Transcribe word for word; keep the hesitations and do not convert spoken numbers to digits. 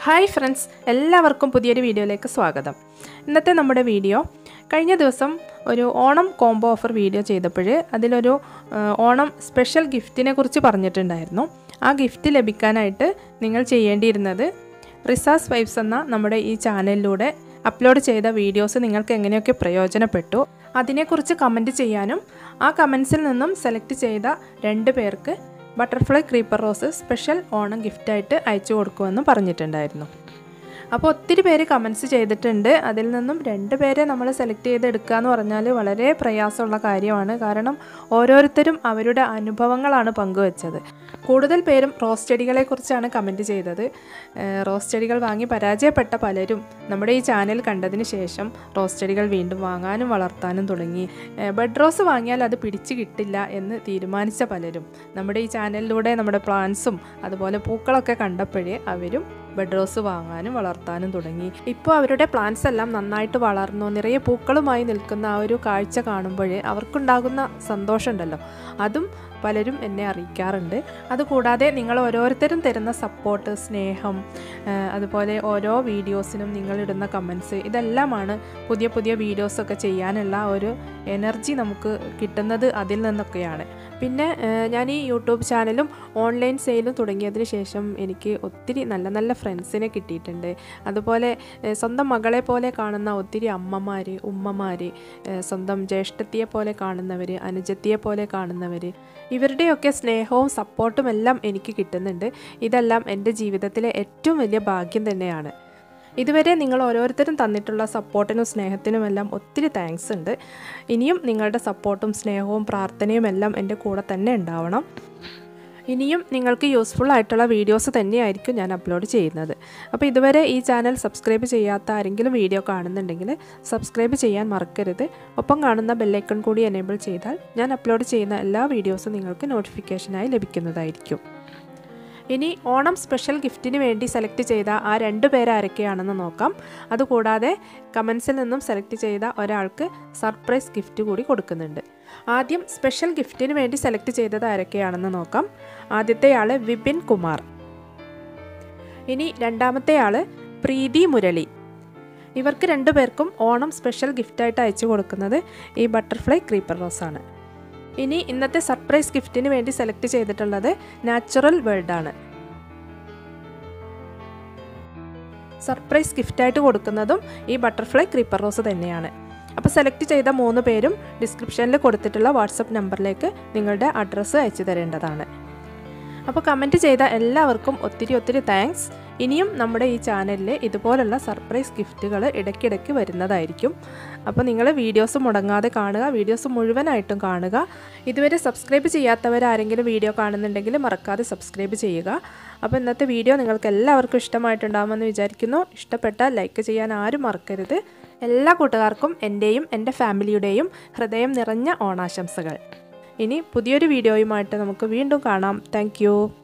Hi friends, എല്ലാവർക്കും പുതിയൊരു വീഡിയോയിലേക്ക് സ്വാഗതം. ഇന്നത്തെ നമ്മുടെ വീഡിയോ കഴിഞ്ഞ ദിവസം ഒരു ഓണം കോംബോ ഓഫർ വീഡിയോ ചെയ്തപ്പോൾ അതിലൊരു ഓണം സ്പെഷ്യൽ ഗിഫ്റ്റിനെ കുറിച്ച് പറഞ്ഞിട്ടുണ്ടായിരുന്നു. ആ ഗിഫ്റ്റ് ലഭിക്കാനായിട്ട് നിങ്ങൾ ചെയ്യേണ്ടിയിരുന്നത് റിസാസ് വൈബ്സ് എന്ന നമ്മുടെ ഈ ചാനലിലൂടെ അപ്ലോഡ് ചെയ്ത വീഡിയോസ് നിങ്ങൾക്ക് എങ്ങനെയൊക്കെ പ്രയോജനപ്പെട്ടു അതിനെക്കുറിച്ച് കമൻറ്റ് ചെയ്യാനും ആ കമൻസിൽ നിന്നും സെലക്ട് ചെയ്ത രണ്ട് പേർക്ക് butterfly creeper rose special Onam ഗിഫ്റ്റായിട്ട് അയച്ചു കൊടുക്കുമെന്ന് പറഞ്ഞിട്ടുണ്ടായിരുന്നു. അപ്പോൾ ഒത്തിരി പേര് കമൻസ് ചെയ്തിട്ടുണ്ട്. അതിൽ നിന്നും രണ്ട് പേരെ നമ്മൾ സെലക്ട് ചെയ്തെടുക്കുക എന്ന് പറഞ്ഞാൽ വളരെ പ്രയാസമുള്ള കാര്യമാണ്. കാരണം ഓരോരുത്തരും അവരുടെ അനുഭവങ്ങളാണ് പങ്കുവച്ചത്. കൂടുതൽ പേരും റോസ് ചെടികളെക്കുറിച്ചാണ് കമൻറ്റ് ചെയ്തത്. റോസ് ചെടികൾ വാങ്ങി പരാജയപ്പെട്ട പലരും നമ്മുടെ ഈ ചാനൽ കണ്ടതിന് ശേഷം റോസ് ചെടികൾ വീണ്ടും വാങ്ങാനും വളർത്താനും തുടങ്ങി. ബഡ് റോസ് വാങ്ങിയാൽ അത് പിടിച്ചു കിട്ടില്ല എന്ന് തീരുമാനിച്ച പലരും നമ്മുടെ ഈ ചാനലിലൂടെ നമ്മുടെ പ്ലാന്റ്സും അതുപോലെ പൂക്കളൊക്കെ കണ്ടപ്പോഴേ അവരും ബഡ് റോസ് വാങ്ങാനും വളർത്താനും തുടങ്ങി. ഇപ്പോൾ അവരുടെ പ്ലാന്റ്സ് എല്ലാം നന്നായിട്ട് വളർന്നു നിറയെ പൂക്കളുമായി നിൽക്കുന്ന ആ ഒരു കാഴ്ച കാണുമ്പോഴേ അവർക്കുണ്ടാകുന്ന സന്തോഷമുണ്ടല്ലോ, അതും പലരും എന്നെ അറിയിക്കാറുണ്ട്. അതുകൂടാതെ നിങ്ങൾ ഓരോരുത്തരും തരുന്ന സപ്പോർട്ട്, സ്നേഹം, അതുപോലെ ഓരോ വീഡിയോസിനും നിങ്ങളിടുന്ന കമൻസ്, ഇതെല്ലാമാണ് പുതിയ പുതിയ വീഡിയോസൊക്കെ ചെയ്യാനുള്ള ഒരു എനർജി നമുക്ക് കിട്ടുന്നത് അതിൽ നിന്നൊക്കെയാണ്. പിന്നെ ഞാൻ ഈ യൂട്യൂബ് ചാനലും ഓൺലൈൻ സെയിലും തുടങ്ങിയതിന് ശേഷം എനിക്ക് ഒത്തിരി നല്ല നല്ല ഫ്രണ്ട്സിനെ കിട്ടിയിട്ടുണ്ട്. അതുപോലെ സ്വന്തം മകളെ പോലെ കാണുന്ന ഒത്തിരി അമ്മമാർ, ഉമ്മമാർ, സ്വന്തം ജ്യേഷ്ഠത്തിയെ പോലെ കാണുന്നവർ, അനുജത്തിയെ പോലെ കാണുന്നവർ, ഇവരുടെയൊക്കെ സ്നേഹവും സപ്പോർട്ടും എല്ലാം എനിക്ക് കിട്ടുന്നുണ്ട്. ഇതെല്ലാം എൻ്റെ ജീവിതത്തിലെ ഏറ്റവും വലിയ ഭാഗ്യം തന്നെയാണ്. ഇതുവരെ നിങ്ങൾ ഓരോരുത്തരും തന്നിട്ടുള്ള സപ്പോർട്ടിനും സ്നേഹത്തിനുമെല്ലാം ഒത്തിരി താങ്ക്സ് ഉണ്ട്. ഇനിയും നിങ്ങളുടെ സപ്പോർട്ടും സ്നേഹവും പ്രാർത്ഥനയും എല്ലാം എൻ്റെ കൂടെ തന്നെ ഉണ്ടാവണം. ഇനിയും നിങ്ങൾക്ക് യൂസ്ഫുൾ ആയിട്ടുള്ള വീഡിയോസ് തന്നെയായിരിക്കും ഞാൻ അപ്ലോഡ് ചെയ്യുന്നത്. അപ്പോൾ ഇതുവരെ ഈ ചാനൽ സബ്സ്ക്രൈബ് ചെയ്യാത്ത ആരെങ്കിലും വീഡിയോ കാണുന്നുണ്ടെങ്കിൽ സബ്സ്ക്രൈബ് ചെയ്യാൻ മറക്കരുത്. ഒപ്പം കാണുന്ന ബെല്ലൈക്കൺ കൂടി എനേബിൾ ചെയ്താൽ ഞാൻ അപ്ലോഡ് ചെയ്യുന്ന എല്ലാ വീഡിയോസും നിങ്ങൾക്ക് നോട്ടിഫിക്കേഷനായി ലഭിക്കുന്നതായിരിക്കും. ഇനി ഓണം സ്പെഷ്യൽ ഗിഫ്റ്റിന് വേണ്ടി സെലക്ട് ചെയ്ത ആ രണ്ട് പേര് ആരൊക്കെയാണെന്ന് നോക്കാം. അതുകൂടാതെ കമൻസിൽ നിന്നും സെലക്ട് ചെയ്ത ഒരാൾക്ക് സർപ്രൈസ് ഗിഫ്റ്റ് കൂടി കൊടുക്കുന്നുണ്ട്. ആദ്യം സ്പെഷ്യൽ ഗിഫ്റ്റിന് വേണ്ടി സെലക്ട് ചെയ്തത് ആരൊക്കെയാണെന്ന് നോക്കാം. ആദ്യത്തെ ആൾ വിപിൻ കുമാർ. ഇനി രണ്ടാമത്തെ ആൾ പ്രീതി മുരളി. ഇവർക്ക് രണ്ടു പേർക്കും ഓണം സ്പെഷ്യൽ ഗിഫ്റ്റായിട്ട് അയച്ചു കൊടുക്കുന്നത് ഈ ബട്ടർഫ്ലൈ ക്രീപ്പർ റോസാണ്. ഇനി ഇന്നത്തെ സർപ്രൈസ് ഗിഫ്റ്റിന് വേണ്ടി സെലക്ട് ചെയ്തിട്ടുള്ളത് നാച്ചുറൽ വേൾഡ് ആണ്. സർപ്രൈസ് ഗിഫ്റ്റായിട്ട് കൊടുക്കുന്നതും ഈ ബട്ടർഫ്ലൈ ക്രീപ്പർ റോസ് തന്നെയാണ്. അപ്പോൾ സെലക്ട് ചെയ്ത മൂന്ന് പേരും ഡിസ്ക്രിപ്ഷനിൽ കൊടുത്തിട്ടുള്ള വാട്സപ്പ് നമ്പറിലേക്ക് നിങ്ങളുടെ അഡ്രസ്സ് അയച്ചു തരേണ്ടതാണ്. അപ്പോൾ കമൻറ്റ് ചെയ്ത എല്ലാവർക്കും ഒത്തിരി ഒത്തിരി താങ്ക്സ്. ഇനിയും നമ്മുടെ ഈ ചാനലിൽ ഇതുപോലുള്ള സർപ്രൈസ് ഗിഫ്റ്റുകൾ ഇടയ്ക്കിടയ്ക്ക് വരുന്നതായിരിക്കും. അപ്പോൾ നിങ്ങൾ വീഡിയോസ് മുടങ്ങാതെ കാണുക, വീഡിയോസ് മുഴുവനായിട്ടും കാണുക. ഇതുവരെ സബ്സ്ക്രൈബ് ചെയ്യാത്തവരാരെങ്കിലും വീഡിയോ കാണുന്നുണ്ടെങ്കിൽ മറക്കാതെ സബ്സ്ക്രൈബ് ചെയ്യുക. അപ്പോൾ ഇന്നത്തെ വീഡിയോ നിങ്ങൾക്ക് എല്ലാവർക്കും ഇഷ്ടമായിട്ടുണ്ടാകുമെന്ന് വിചാരിക്കുന്നു. ഇഷ്ടപ്പെട്ടാൽ ലൈക്ക് ചെയ്യാൻ ആരും മറക്കരുത്. എല്ലാ കൂട്ടുകാർക്കും എൻ്റെയും എൻ്റെ ഫാമിലിയുടെയും ഹൃദയം നിറഞ്ഞ ഓണാശംസകൾ. ഇനി പുതിയൊരു വീഡിയോയുമായിട്ട് നമുക്ക് വീണ്ടും കാണാം. താങ്ക്